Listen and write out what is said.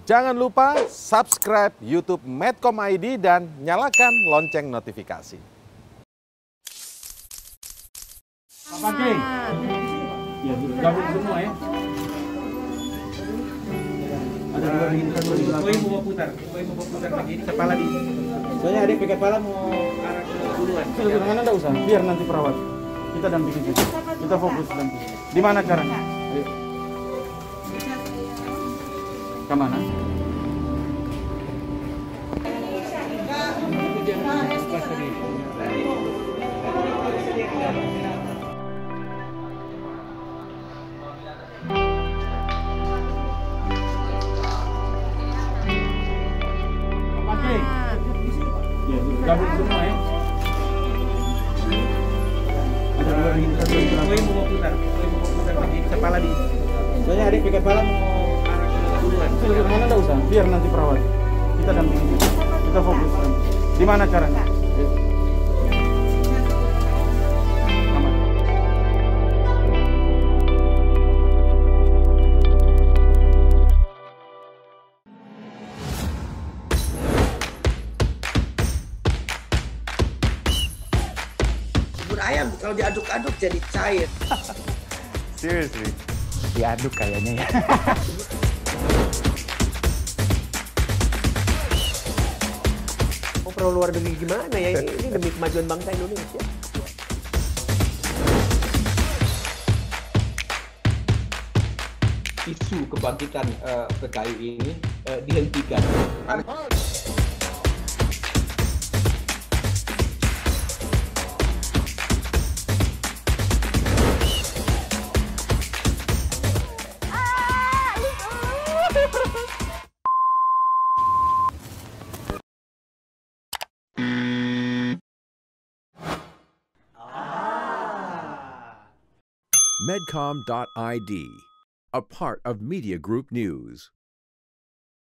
Jangan lupa subscribe YouTube Medcom ID dan nyalakan lonceng notifikasi. Pak Pake, ya gabung semua ya. Ada dua bintang koi mau putar lagi ini kepala di. Soalnya ada kepala mau arah ke duluan. Sudah mana enggak usah, biar nanti perawat. Kita dampingi saja. Kita fokus nanti. Di mana caranya? Ayo. Ke mana? Ya, gabung semua ya. Ada dua bintang koi mau putar lagi kepala di. Soalnya ada kepala mau arah ke duluan. Sudah mana enggak usah, biar nanti perawat. Kita dampingi saja. Kita fokus nanti. Di mana caranya? Ayo. Bubur ayam kalau diaduk-aduk jadi cair. Seriously? Diaduk kayaknya ya. Mau perlu luar negeri gimana ya? Ini demi kemajuan bangsa Indonesia. Isu kebangkitan PKI ini dihentikan. Medcom.id, a part of Media Group News.